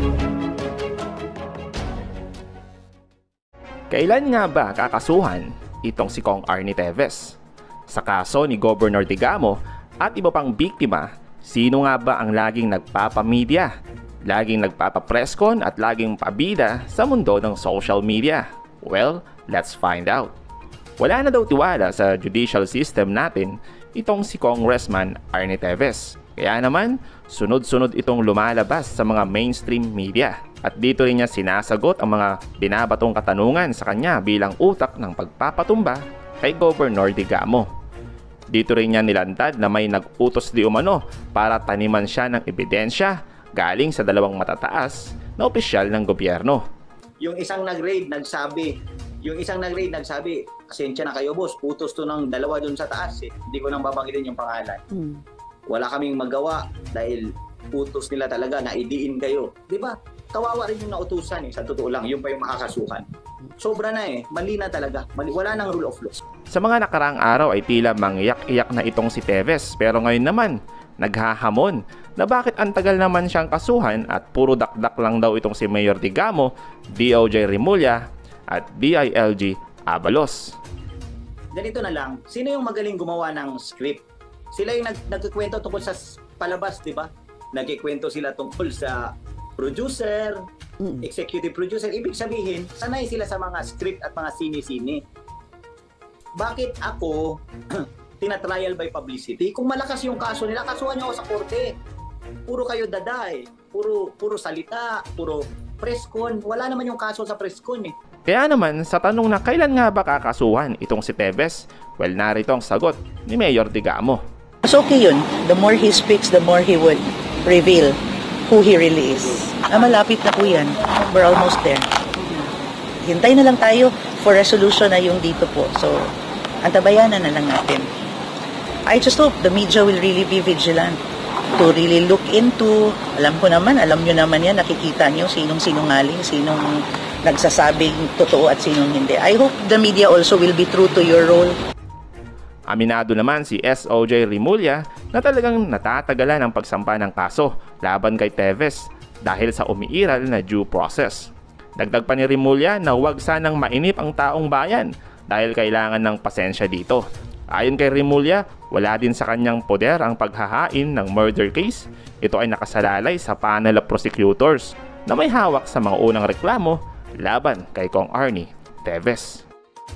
Kailan nga ba kakasuhan itong si Kong Arnie Teves? Sa kaso ni Governor Digamo at iba pang biktima, sino nga ba ang laging nagpapamedya, laging nagpapapreskon at laging pabida sa mundo ng social media? Well, let's find out. Wala na daw tiwala sa judicial system natin itong si Congressman Arnie Teves. Kaya naman, sunod-sunod itong lumalabas sa mga mainstream media. At dito rin niya sinasagot ang mga binabatong katanungan sa kanya bilang utak ng pagpapatumba kay Governor Digamo. Dito rin niya nilantad na may nag-utos di umano para taniman siya ng ebidensya galing sa dalawang matataas na opisyal ng gobyerno. Yung isang nag-raid nagsabi, pasensya na kayo boss, utos to ng dalawa dun sa taas eh. Hindi ko nang babanggitin yung pangalan. Wala kaming magawa dahil utos nila talaga na idiin kayo. Di ba? Kawawa rin yung nautusan eh, sa totoo lang, yung pa yung makakasuhan. Sobra na eh, mali na talaga, wala nang rule of law. Sa mga nakaraang araw ay tila mangyak-iyak na itong si Teves, pero ngayon naman, naghahamon na bakit ang tagal naman siyang kasuhan at puro dakdak lang daw itong si Mayor Digamo, DOJ Remulla at DILG Abalos. Ganito na lang, sino yung magaling gumawa ng script? Sila yung nagkikwento tungkol sa palabas, di ba? Nagkikwento sila tungkol sa producer, executive producer. Ibig sabihin, sanay sila sa mga script at mga sini-sini. Bakit ako tina-trial by publicity? Kung malakas yung kaso nila, kasuhan niyo ako sa korte. Puro kayo daday, puro salita, puro press con. Wala naman yung kaso sa press con eh. Kaya naman, sa tanong na kailan nga ba kakasuhan itong si Teves, well, narito ang sagot ni Mayor Digamo. Mas okay yun. The more he speaks, the more he would reveal who he really is. Malapit na po yan. We're almost there. Hintay na lang tayo for resolution na yung dito po. So, antabayanan na lang natin. I just hope the media will really be vigilant to really look into, alam nyo naman yan, nakikita nyo sinong sinungaling, sinong nagsasabing totoo at sinong hindi. I hope the media also will be true to your role. Aminado naman si SOJ Remulla na talagang natatagalan ang pagsampa ng kaso laban kay Teves dahil sa umiiral na due process. Dagdag pa ni Remulla na huwag sanang mainip ang taong bayan dahil kailangan ng pasensya dito. Ayon kay Remulla, wala din sa kanyang poder ang paghahain ng murder case. Ito ay nakasalalay sa panel of prosecutors na may hawak sa mga unang reklamo laban kay Kong Arnie Teves.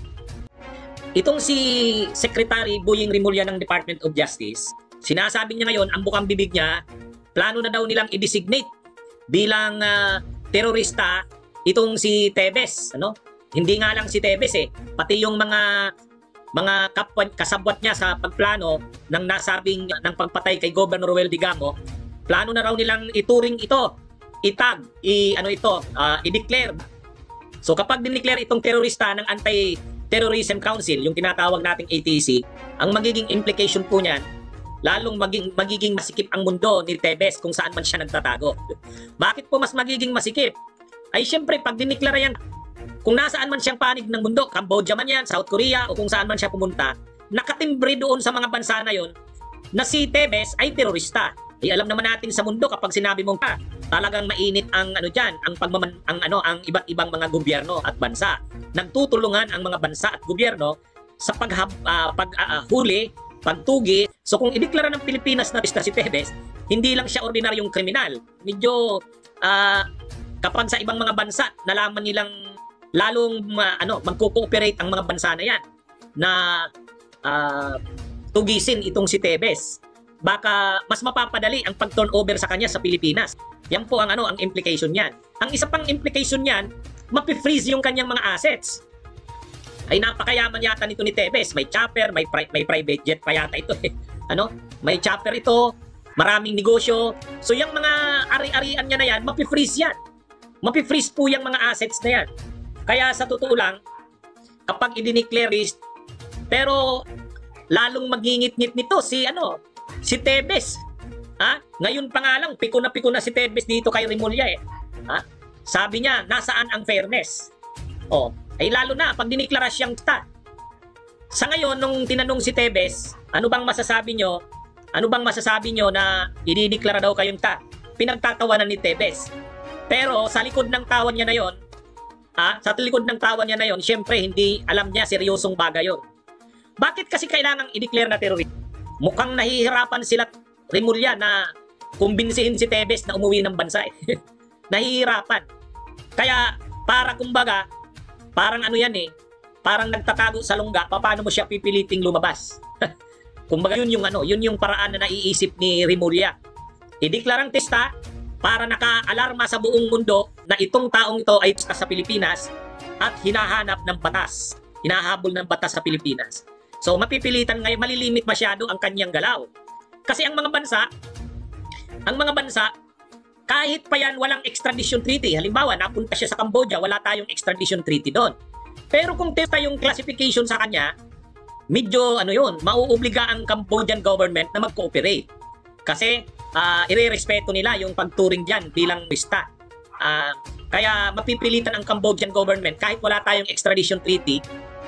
Itong si Secretary Boying Remulla ng Department of Justice, sinasabi niya ngayon, ang bukang bibig niya, plano na daw nilang i-designate bilang terorista itong si Teves. Hindi nga lang si Teves pati yung mga kasabwat niya sa pagplano ng nasabing ng pagpatay kay Governor Ruel Digamo, plano na raw nilang ituring ito, itag, i-declare. So kapag dineclare itong terorista ng Anti-Terrorism Council, yung tinatawag nating ATC, ang magiging implication po niyan, lalong magiging masikip ang mundo ni Teves kung saan man siya nagtatago. Bakit po mas magiging masikip? Ay syempre pag dineklara yan, kung nasaan man siyang panig ng mundo, Cambodia man yan, South Korea, o kung saan man siya pumunta, nakatimbre doon sa mga bansa na yon na si Teves ay terorista. Alam naman natin sa mundo kapag sinabi mong talagang mainit ang ang iba't ibang mga gobyerno at bansa. Nagtutulungan ang mga bansa at gobyerno sa paghuli, pagtugi. So kung ideklara ng Pilipinas na si Teves, hindi lang siya ordinaryong kriminal. Medyo kapag sa ibang mga bansa nalaman nilang lalong magko-cooperate ang mga bansa na yan na tugisin itong si Teves, baka mas mapapadali ang pag-turnover sa kanya sa Pilipinas. Yan po ang implication niyan. Ang isa pang implication niyan, mapi-freeze yung kanyang mga assets. Ay napakayaman yata nito ni Teves. May chopper, may private jet pa yata ito May chopper ito, maraming negosyo. So yung mga ari-arian niya na yan, mapi-freeze yan. Mapi-freeze po yung mga assets na yan. Kaya sa totoo lang, kapag i-declare list, pero lalong magingit-ngit nito si Teves. Ngayon pa nga lang, piko na si Teves dito kay Remulla Sabi niya, nasaan ang fairness? Ay lalo na pag diniklara siyang Sa ngayon, nung tinanong si Teves, ano bang masasabi nyo na idideklara daw kayong Pinagtatawanan ni Teves. Pero sa likod ng tawa niya na yon, sa likod ng tawa niya na yon, syempre hindi alam niya seryosong bagay yon. Bakit kasi kailangang i-declare na terrorist? Mukhang nahihirapan sila Rimulya na kumbinsihin si Tevez na umuwi ng bansa eh. Nahihirapan. Kaya para kumbaga, parang ano yan eh, parang nagtatago sa lungga, paano mo siya pipiliting lumabas? Kumbaga yun yung paraan na naiisip ni Rimulya. I-declare ang testa para naka-alarma sa buong mundo na itong taong ito ay sa Pilipinas at hinahanap ng batas. Hinahabol ng batas sa Pilipinas. So mapipilitan ngayon, malilimit masyado ang kanyang galaw. Kasi ang mga bansa, kahit pa yan walang extradition treaty. Halimbawa, napunta siya sa Cambodia, wala tayong extradition treaty doon. Pero kung testa yung classification sa kanya, medyo mauobliga ang Cambodian government na mag-cooperate. Kasi irerespeto nila yung pagturing dyan bilang lista. Kaya mapipilitan ang Cambodian government kahit wala tayong extradition treaty,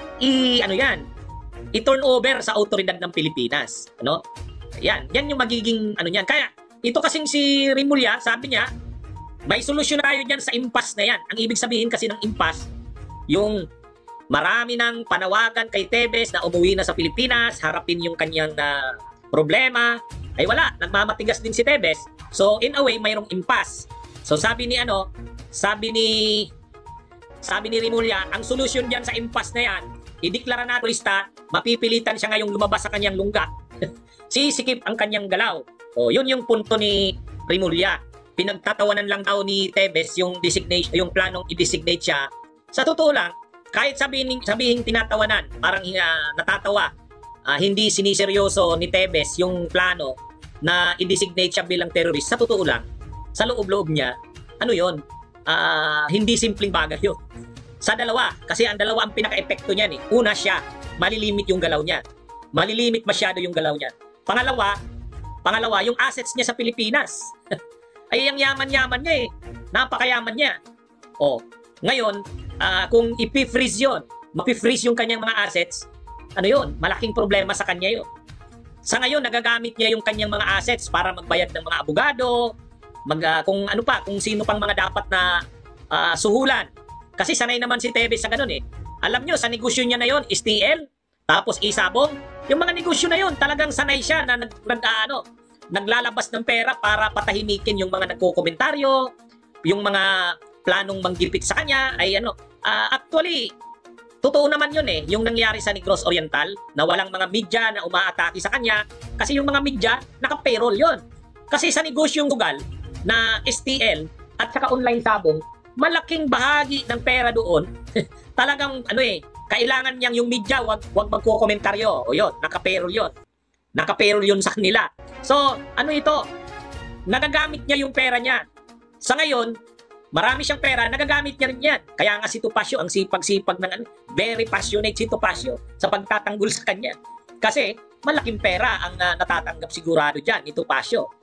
i-turn over sa autoridad ng Pilipinas. Yan yung magiging niyan. Kaya ito kasing si Rimulya, sabi niya, may solusyon na tayo dyan sa impasse na yan. Ang ibig sabihin kasi ng impasse, yung marami ng panawagan kay Tevez na umuwi na sa Pilipinas, harapin yung kanyang problema, ay wala, nagmamatigas din si Tevez. So in a way, mayroong impasse. So sabi ni Rimulya, ang solusyon diyan sa impasse na yan, ideklara na turista, mapipilitan siya ngayong lumabas sa kanyang lungga. Sisikip ang kanyang galaw. O yun yung punto ni Rimulya. Pinagtatawanan lang daw ni Tevez yung designation, yung planong i-designate siya. Sa totoo lang, kahit sabihin tinatawanan, parang natatawa, hindi siniseryoso ni Tevez yung plano na i-designate siya bilang terrorist. Sa totoo lang, sa loob-loob niya, hindi simpleng bagay yun. Sa dalawa, kasi ang dalawa ang pinaka-epekto niyan eh. Una siya, malilimit yung galaw niya. Malilimit masyado yung galaw niya. Pangalawa, yung assets niya sa Pilipinas. Ay, ang yaman-yaman niya eh. Napakayaman niya. Ngayon, kung ipi-freeze yun, mapi-freeze yung kanyang mga assets, malaking problema sa kanya yun. Sa ngayon, nagagamit niya yung kanyang mga assets para magbayad ng mga abogado, kung sino pang mga dapat na suhulan. Kasi sanay naman si Tevez sa ganun eh. Alam nyo, sa negosyo niya na yun, STL, tapos isabong, yung mga negosyo na yun, talagang sanay siya na naglalabas ng pera para patahimikin yung mga nagko-komentaryo, yung mga planong manggipit sa kanya, actually, totoo naman yun eh, yung nangyari sa Negros Oriental, na walang mga media na umaatake sa kanya, kasi yung mga media, naka-payroll yun. Kasi sa negosyong sugal na STL at saka online sabong, malaking bahagi ng pera doon, talagang kailangan niyang yung media wag magko-komentaryo. O yun, naka-payroll yun. Naka-payroll yun sa kanila. So, ito? Nagagamit niya yung pera niya. Sa ngayon, marami siyang pera, nagagamit niya rin yan. Kaya nga si Topacio, ang sipag-sipag very passionate si Topacio sa pagtatanggol sa kanya. Kasi, malaking pera ang natatanggap sigurado dyan ni Topacio.